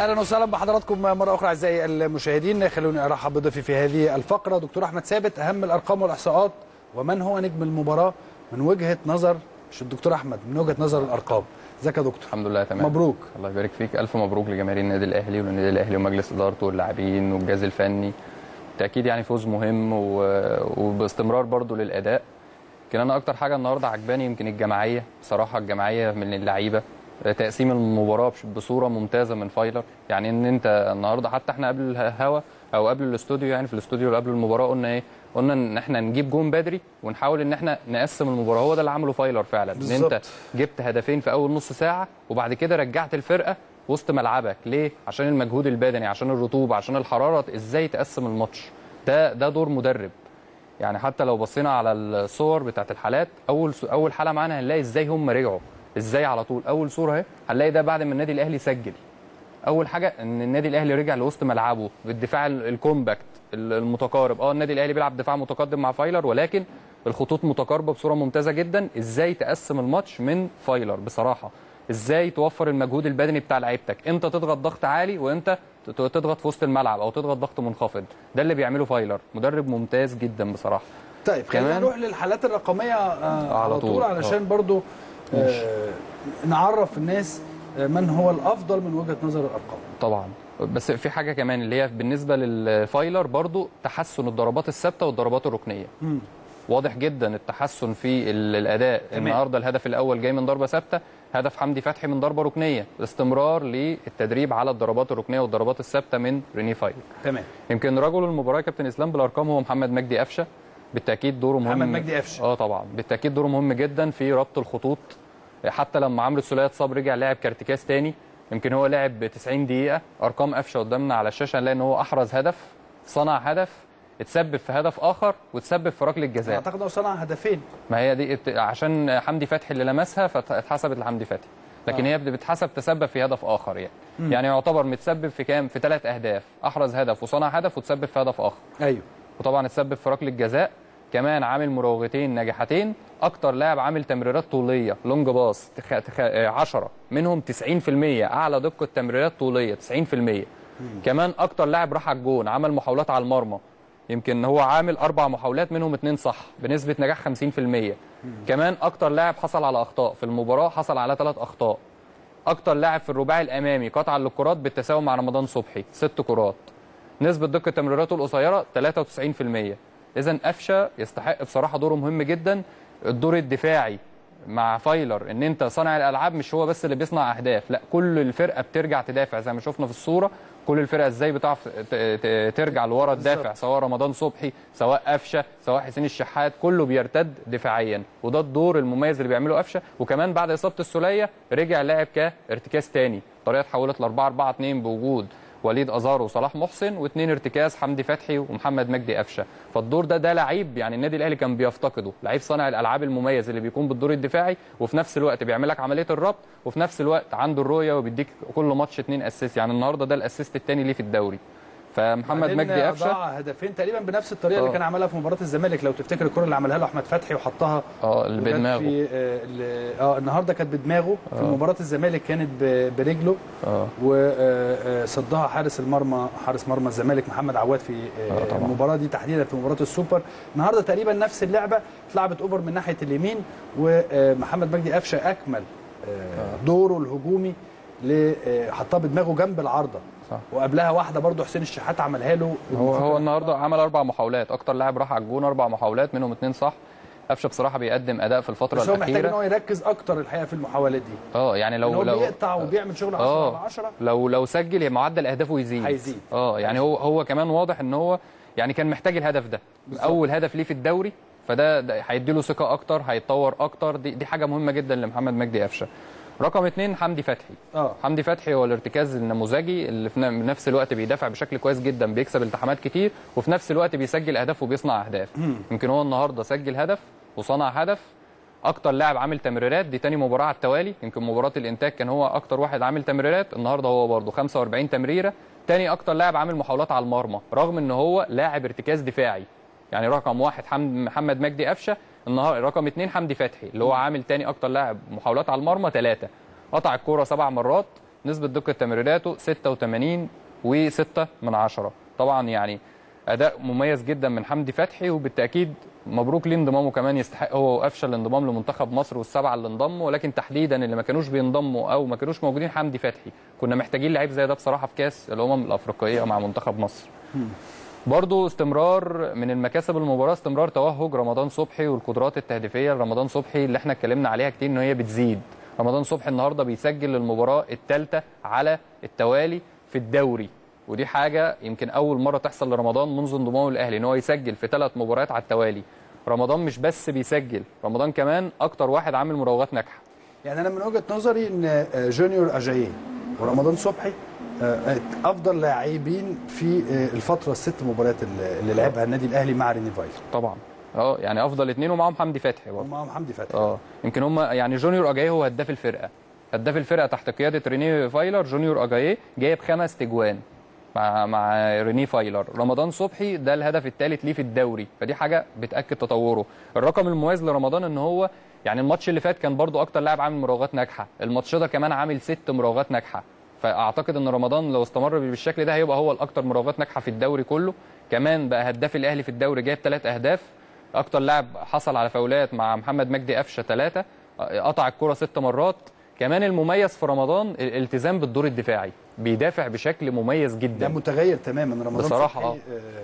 اهلا وسهلا بحضراتكم مره اخرى اعزائي المشاهدين. خلوني ارحب بضيفي في هذه الفقره دكتور احمد ثابت، اهم الارقام والاحصاءات ومن هو نجم المباراه من وجهه نظر مش الدكتور احمد، من وجهه نظر الارقام. ازيك يا دكتور؟ الحمد لله تمام. مبروك. الله يبارك فيك، الف مبروك لجماهير النادي الاهلي وللنادي الاهلي ومجلس ادارته واللاعبين والجهاز الفني. بالتاكيد يعني فوز مهم وباستمرار برضو للاداء. يمكن انا اكتر حاجه النهارده عجباني يمكن الجماعيه، بصراحه الجماعيه من اللعيبه، تقسيم المباراه بصوره ممتازه من فايلر. يعني ان انت النهارده حتى احنا قبل الهوا او قبل الاستوديو، يعني في الاستوديو اللي قبل المباراه قلنا ايه؟ قلنا ان احنا نجيب جون بدري ونحاول ان احنا نقسم المباراه. هو ده اللي عمله فايلر فعلا، ان انت جبت هدفين في اول نص ساعه وبعد كده رجعت الفرقه وسط ملعبك. ليه؟ عشان المجهود البدني، عشان الرطوبه، عشان الحراره. ازاي تقسم الماتش؟ ده دور مدرب. يعني حتى لو بصينا على الصور بتاعت الحالات، اول حاله معانا هنلاقي ازاي هم رجعوا ازاي على طول. اول صوره اهي هنلاقي ده بعد ما النادي الاهلي سجل. اول حاجه ان النادي الاهلي رجع لوسط ملعبه بالدفاع الكومباكت المتقارب. النادي الاهلي بيلعب دفاع متقدم مع فايلر، ولكن الخطوط متقاربه بصوره ممتازه جدا. ازاي تقسم الماتش من فايلر بصراحه؟ ازاي توفر المجهود البدني بتاع لعيبتك؟ امتى تضغط ضغط عالي وامتى تضغط في وسط الملعب او تضغط ضغط منخفض. ده اللي بيعمله فايلر، مدرب ممتاز جدا بصراحه. طيب خلينا نروح للحالات الرقميه على طول علشان برضو نعرف الناس من هو الافضل من وجهه نظر الارقام. طبعا، بس في حاجه كمان اللي هي بالنسبه للفايلر برضو تحسن الضربات الثابته والضربات الركنيه. واضح جدا التحسن في الاداء. النهارده الهدف الاول جاي من ضربه ثابته، هدف حمدي فتحي من ضربه ركنيه. استمرار للتدريب على الضربات الركنيه والضربات الثابته من ريني فايلر. تمام. يمكن رجل المباراه يا كابتن اسلام بالارقام هو محمد مجدي قفشه. بالتاكيد دوره مهم. محمد مجدي قفشه طبعا بالتاكيد دوره مهم جدا في ربط الخطوط. حتى لما عمرو السوليه اتصاب رجع لعب كارتكاز تاني. يمكن هو لعب 90 دقيقه. ارقام قفشه قدامنا على الشاشه، هنلاقي ان هو احرز هدف، صنع هدف، اتسبب في هدف اخر، وتسبب في ركله جزاء. اعتقد انه صنع هدفين. ما هي دي عشان حمدي فتحي اللي لمسها فاتحسبت لحمدي فتحي، لكن هي بتتحسب تسبب في هدف اخر. يعني يعتبر متسبب في كام؟ في 3 اهداف. احرز هدف وصنع هدف وتسبب في هدف اخر. ايوه. وطبعا اتسبب في ركله جزاء. كمان عامل مراوغتين ناجحتين. اكتر لاعب عامل تمريرات طوليه لونج باص 10 منهم 90%. اعلى دقه تمريرات طوليه 90%. كمان اكتر لاعب راح على الجون، عمل محاولات على المرمى. يمكن هو عامل 4 محاولات منهم 2 صح بنسبه نجاح 50%. كمان اكتر لاعب حصل على اخطاء في المباراه، حصل على 3 اخطاء. اكتر لاعب في الرباعي الامامي قطعا للكرات بالتساوي مع رمضان صبحي 6 كرات. نسبه دقه تمريراته القصيره 93%. اذا قفشه يستحق بصراحه، دوره مهم جدا. الدور الدفاعي مع فايلر، ان انت صانع الالعاب مش هو بس اللي بيصنع اهداف، لا كل الفرقه بترجع تدافع زي ما شفنا في الصوره. كل الفرقه ازاي بتعرف ترجع لورا تدافع، سواء رمضان صبحي سواء قفشه سواء حسين الشحات، كله بيرتد دفاعيا. وده الدور المميز اللي بيعمله قفشه. وكمان بعد اصابه السوليه رجع لعب كارتكاز تاني. طريقه اتحولت ل 4-4-2 بوجود وليد ازارو وصلاح محسن، و2 ارتكاز حمدي فتحي ومحمد مجدي قفشه. فالدور ده لعيب يعني النادي الاهلي كان بيفتقده، لعيب صانع الالعاب المميز اللي بيكون بالدور الدفاعي وفي نفس الوقت بيعمل لك عمليه الربط، وفي نفس الوقت عنده الرؤيه وبيديك كل ماتش 2 اسيست. يعني النهارده ده الاسيست الثاني ليه في الدوري. فمحمد مجدي قفشه ضاع هدفين تقريبا بنفس الطريقه اللي كان عملها في مباراه الزمالك. لو تفتكر الكره اللي عملها له احمد فتحي وحطها اللي بدماغه في النهارده كانت بدماغه. في مباراه الزمالك كانت برجله وصدها حارس مرمى الزمالك محمد عواد في المباراه دي تحديدا، في مباراه السوبر. النهارده تقريبا نفس اللعبه اتلعبت اوفر من ناحيه اليمين، ومحمد مجدي قفشه اكمل دوره الهجومي حطها بدماغه جنب العارضه. صح. وقبلها واحده برضو حسين الشحات عملها له. هو النهارده عمل 4 محاولات، اكتر لاعب راح على الجون 4 محاولات منهم 2 صح. قفشه بصراحه بيقدم اداء في الفتره بس الاخيره. هو محتاج ان هو يركز اكتر الحقيقه في المحاولات دي. يعني لو بيقطع وبيعمل شغل 10 على 10. لو سجل معدل اهدافه هيزيد. يعني هو كمان واضح ان هو يعني كان محتاج الهدف ده بالزبط. اول هدف ليه في الدوري، فده هيدي له ثقه اكتر، هيتطور اكتر. دي حاجه مهمه جدا لمحمد مجدي قفشه. رقم 2 حمدي فتحي. حمدي فتحي هو الارتكاز النموذجي اللي في نفس الوقت بيدافع بشكل كويس جدا، بيكسب التحامات كتير، وفي نفس الوقت بيسجل اهداف وبيصنع اهداف. يمكن هو النهارده سجل هدف وصنع هدف. اكتر لاعب عامل تمريرات، دي تاني مباراه على التوالي. يمكن مباراه الانتاج كان هو اكتر واحد عامل تمريرات، النهارده هو برده 45 تمريره. تاني اكتر لاعب عامل محاولات على المرمى، رغم ان هو لاعب ارتكاز دفاعي. يعني رقم 1 محمد مجدي قفشه، النهارده رقم 2 حمدي فتحي اللي هو عامل تاني اكتر لاعب محاولات على المرمى 3. قطع الكوره 7 مرات، نسبه دقه تمريراته 86.6%. طبعا يعني اداء مميز جدا من حمدي فتحي، وبالتاكيد مبروك ليه انضمامه، كمان يستحق هو وقفشه الانضمام لمنتخب مصر والسبعه اللي انضموا، ولكن تحديدا اللي ما كانوش بينضموا او ما كانوش موجودين حمدي فتحي. كنا محتاجين لعيب زي ده بصراحه في كاس الامم الافريقيه مع منتخب مصر. برضو استمرار من المكاسب المباراه استمرار توهج رمضان صبحي والقدرات التهديفيه لرمضان صبحي اللي احنا اتكلمنا عليها كتير ان هي بتزيد. رمضان صبحي النهارده بيسجل المباراه الثالثه على التوالي في الدوري، ودي حاجه يمكن اول مره تحصل لرمضان منذ انضمامه للاهلي ان هو يسجل في 3 مباريات على التوالي. رمضان مش بس بيسجل، رمضان كمان اكتر واحد عامل مراوغات ناجحه. يعني انا من وجهه نظري ان جونيور اجاييه ورمضان صبحي افضل لاعبين في الفتره ال6 مباريات اللي لعبها النادي الاهلي مع ريني فايلر. طبعا يعني افضل 2 ومعاهم حمدي فتحي برضه. ومعاهم حمدي فتحي يمكن هم يعني جونيور اجاييه هو هداف الفرقه. هداف الفرقه تحت قياده ريني فايلر جونيور اجاييه جايب 5 تجوان مع ريني فايلر. رمضان صبحي ده الهدف الثالث ليه في الدوري، فدي حاجه بتاكد تطوره. الرقم المميز لرمضان ان هو يعني الماتش اللي فات كان برضو اكتر لاعب عامل مراوغات ناجحه، الماتش ده كمان عامل 6 مراوغات ناجحه، فاعتقد ان رمضان لو استمر بالشكل ده هيبقى هو الاكتر مراوغات ناجحه في الدوري كله. كمان بقى هداف الاهلي في الدوري جايب 3 اهداف، اكتر لاعب حصل على فاولات مع محمد مجدي قفشه 3، قطع الكره 6 مرات. كمان المميز في رمضان الالتزام بالدور الدفاعي، بيدافع بشكل مميز جدا. ده متغير تماما رمضان بصراحه.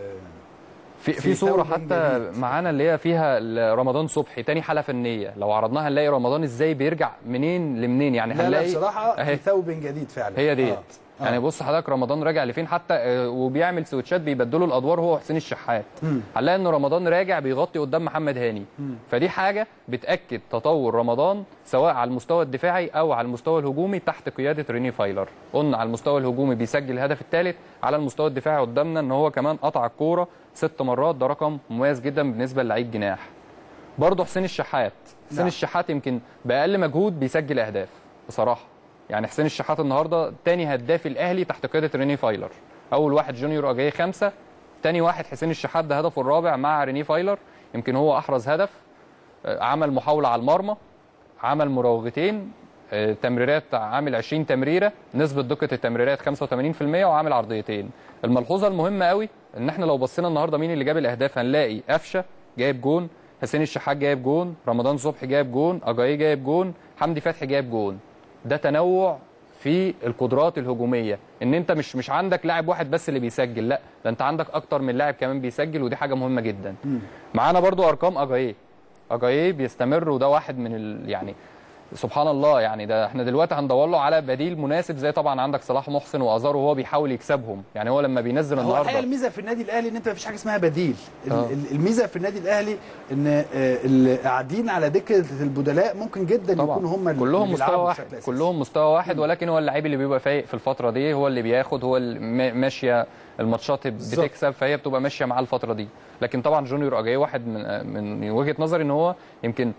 في صوره حتى معانا اللي هي فيها رمضان صبحي تاني حاله فنيه، لو عرضناها نلاقي رمضان ازاي بيرجع منين لمنين. يعني هنلاقي بصراحه في ثوب جديد فعلا. هي ديت يعني بص حضرتك رمضان راجع لفين حتى، وبيعمل سويتشات بيبدلوا الادوار هو وحسين الشحات. هنلاقي ان رمضان راجع بيغطي قدام محمد هاني. فدي حاجه بتاكد تطور رمضان سواء على المستوى الدفاعي او على المستوى الهجومي تحت قياده ريني فايلر. قلنا على المستوى الهجومي بيسجل الهدف الثالث، على المستوى الدفاعي قدامنا ان هو كمان قطع الكوره 6 مرات، ده رقم مميز جدا بالنسبه للعيب جناح. برضه حسين الشحات، حسين الشحات يمكن باقل مجهود بيسجل اهداف بصراحه. يعني حسين الشحات النهارده تاني هداف الاهلي تحت قياده ريني فايلر. اول واحد جونيور اجاييه 5، تاني واحد حسين الشحات ده هدفه الرابع مع ريني فايلر. يمكن هو احرز هدف، عمل محاوله على المرمى، عمل مراوغتين، تمريرات عامل 20 تمريره، نسبه دقه التمريرات 85%، وعامل عرضيتين. الملحوظه المهمه قوي ان احنا لو بصينا النهارده مين اللي جاب الاهداف هنلاقي قفشه جايب جون، حسين الشحات جايب جون، رمضان صبحي جايب جون، اجاييه جايب جون، حمدي فتحي جايب جون. ده تنوع في القدرات الهجوميه، ان انت مش عندك لاعب واحد بس اللي بيسجل، لا ده انت عندك اكتر من لاعب كمان بيسجل، ودي حاجه مهمه جدا. معانا برضو ارقام اجاييه بيستمر، وده واحد من يعني سبحان الله. يعني ده احنا دلوقتي هندور له على بديل مناسب، زي طبعا عندك صلاح محسن وازار وهو بيحاول يكسبهم. يعني هو لما بينزل النهارده، هو الحقيقه الميزه في النادي الاهلي ان انت مفيش حاجه اسمها بديل. الميزه في النادي الاهلي ان اللي قاعدين على دكه البدلاء ممكن جدا يكونوا هم كلهم مستوى واحد، كلهم مستوى واحد، ولكن هو اللعيب اللي بيبقى فايق في الفتره دي هو اللي بياخد، هو اللي ماشيه الماتشات بتكسب، فهي بتبقى ماشيه معاه الفتره دي. لكن طبعا جونيور اجاييه واحد من وجهه نظري ان هو يمكن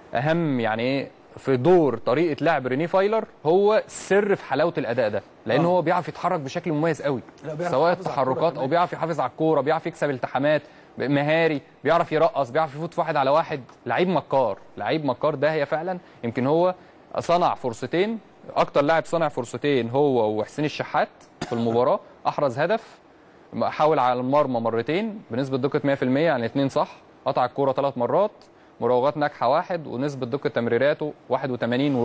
اهم يعني ايه في دور طريقه لعب ريني فايلر، هو السر في حلاوه الاداء ده، لان هو بيعرف يتحرك بشكل مميز قوي، سواء التحركات او بيعرف يحافظ على الكوره، بيعرف يكسب التحامات، مهاري، بيعرف يرقص، بيعرف يفوت في 1 على 1. لعيب مكار، لعيب مكار. ده هي فعلا يمكن هو صنع فرصتين، اكتر لاعب صنع فرصتين هو وحسين الشحات في المباراه. احرز هدف، حاول على المرمى مرتين بنسبه دقه 100%، يعني 2 صح، قطع الكوره 3 مرات، مراوغات ناجحه 1، ونسبه دقه تمريراته 81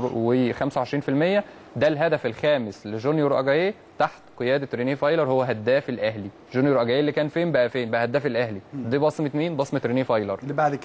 و25%. ده الهدف الخامس لجونيور اجاييه تحت قياده ريني فايلر، هو هداف الاهلي. جونيور اجاييه اللي كان فين بقى فين؟ بقى هداف الاهلي. دي بصمه مين؟ بصمه ريني فايلر.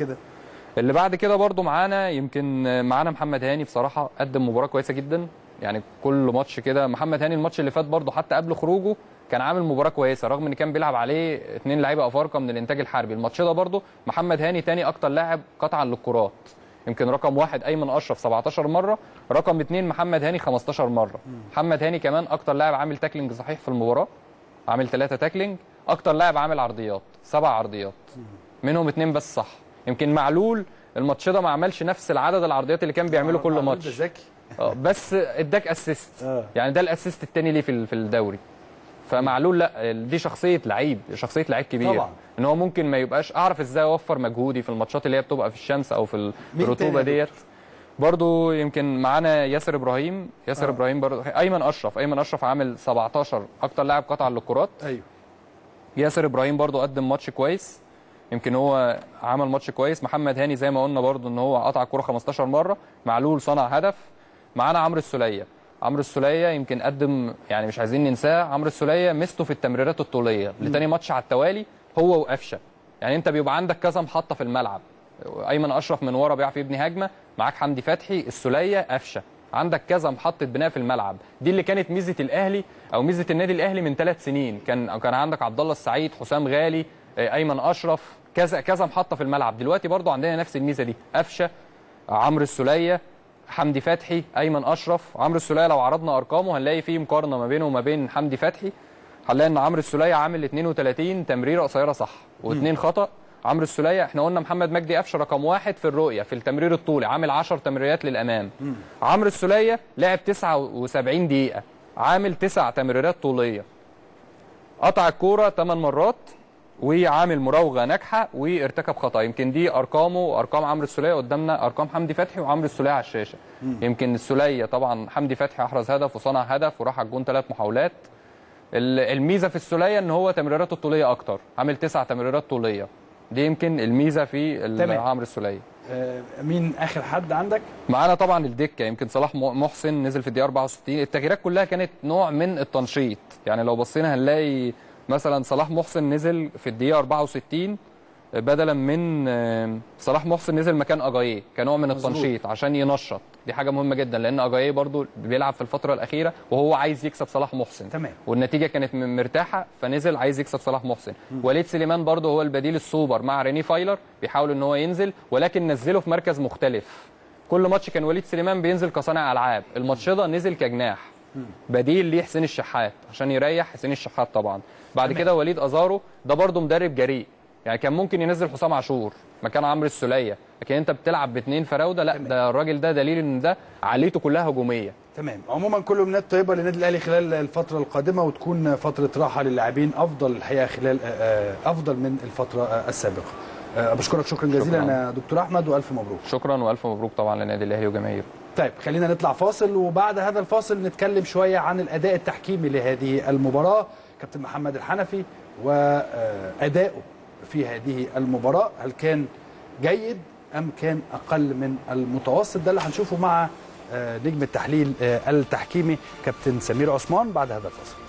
اللي بعد كده برضو معانا يمكن معانا محمد هاني، بصراحه قدم مباراه كويسه جدا. يعني كل ماتش كده محمد هاني، الماتش اللي فات برضو حتى قبل خروجه كان عامل مباراه كويسه، رغم ان كان بيلعب عليه 2 لعيبه افارقه من الانتاج الحربي. الماتش ده برضو محمد هاني تاني اكتر لاعب قطعا للكرات، يمكن رقم 1 ايمن اشرف 17 مره، رقم 2 محمد هاني 15 مره. محمد هاني كمان اكتر لاعب عامل تاكلينج صحيح في المباراه، عامل 3 تاكلينج. اكتر لاعب عامل عرضيات 7 عرضيات، منهم 2 بس صح. يمكن معلول الماتش ده ما عملش نفس العدد العرضيات اللي كان بيعمله كل ماتش، بس اداك اسيست. يعني ده الاسيست الثاني ليه في الدوري. فمعلول لا، دي شخصيه لعيب، شخصيه لعيب كبير طبعا. ان هو ممكن ما يبقاش اعرف ازاي اوفر مجهودي في الماتشات اللي هي بتبقى في الشمس او في الرطوبه ديت. برضو يمكن معانا ياسر ابراهيم. ابراهيم برضو. ايمن اشرف عامل 17 اكتر لاعب قطع للكرات. ايوه. ياسر ابراهيم برضو قدم ماتش كويس، يمكن هو عمل ماتش كويس. محمد هاني زي ما قلنا برضو ان هو قطع الكره 15 مره. معلول صنع هدف. معانا عمرو السوليه يمكن قدم، يعني مش عايزين ننساه. عمرو السوليه ميزته في التمريرات الطوليه لتاني ماتش على التوالي هو وقفشه. يعني انت بيبقى عندك كذا محطه في الملعب، ايمن اشرف من ورا بيعرف يبني هجمه، معاك حمدي فتحي، السوليه، قفشه، عندك كذا محطه بناء في الملعب. دي اللي كانت ميزه الاهلي او ميزه النادي الاهلي من 3 سنين. كان عندك عبد الله السعيد، حسام غالي، ايمن اشرف، كذا محطه في الملعب. دلوقتي برضو عندنا نفس الميزه دي، قفشه، عمرو السوليه، حمدي فتحي، ايمن اشرف. عمرو السوليه لو عرضنا ارقامه هنلاقي فيه مقارنه ما بينه وما بين حمدي فتحي، هنلاقي ان عمرو السوليه عامل 32 تمريره قصيره صح و2 خطا. عمرو السوليه احنا قلنا محمد مجدي قفشه رقم 1 في الرؤيه في التمرير الطولي، عامل 10 تمريرات للامام. عمرو السوليه لعب 79 دقيقه، عامل 9 تمريرات طوليه، قطع الكوره 8 مرات، وعامل مراوغه ناجحه وارتكب خطا. يمكن دي ارقام عمرو السوليه قدامنا، ارقام حمدي فتحي وعمرو السوليه على الشاشه. يمكن السوليه طبعا حمدي فتحي احرز هدف وصنع هدف وراح على الجون 3 محاولات. الميزه في السوليه ان هو تمريراته الطوليه اكتر، عامل 9 تمريرات طوليه. دي يمكن الميزه في عمرو السوليه. مين اخر حد عندك؟ معانا طبعا الدكه. يمكن صلاح محسن نزل في الدقيقه 64. التغييرات كلها كانت نوع من التنشيط. يعني لو بصينا هنلاقي مثلا صلاح محسن نزل في الدقيقه 64 بدلا من صلاح محسن نزل مكان اجاييه كنوع من التنشيط عشان ينشط. دي حاجه مهمه جدا لان اجاييه برضو بيلعب في الفتره الاخيره وهو عايز يكسب صلاح محسن. تمام. والنتيجه كانت مرتاحه فنزل عايز يكسب صلاح محسن. وليد سليمان برضو هو البديل السوبر مع ريني فايلر، بيحاول ان هو ينزل ولكن نزله في مركز مختلف. كل ماتش كان وليد سليمان بينزل كصانع العاب، الماتش ده نزل كجناح بديل ليه حسين الشحات عشان يريح حسين الشحات طبعا. بعد كده وليد ازارو ده برضو مدرب جريء، يعني كان ممكن ينزل حسام عاشور مكان عمرو السوليه، لكن انت بتلعب باثنين فراوده، لا ده الراجل ده دليل ان ده عقليته كلها هجوميه. تمام. عموما كل امنيات طيبه للنادي الاهلي خلال الفتره القادمه، وتكون فتره راحه للاعبين افضل الحقيقه خلال افضل من الفتره السابقه. بشكرك شكرا جزيلا يا دكتور احمد والف مبروك. شكرا والف مبروك طبعا للنادي الاهلي وجماهيره. طيب خلينا نطلع فاصل، وبعد هذا الفاصل نتكلم شويه عن الاداء التحكيمي لهذه المباراه. كابتن محمد الحنفي واداؤه في هذه المباراه، هل كان جيد ام كان اقل من المتوسط؟ ده اللي هنشوفه مع نجم التحليل التحكيمي كابتن سمير عثمان بعد هذا الفاصل.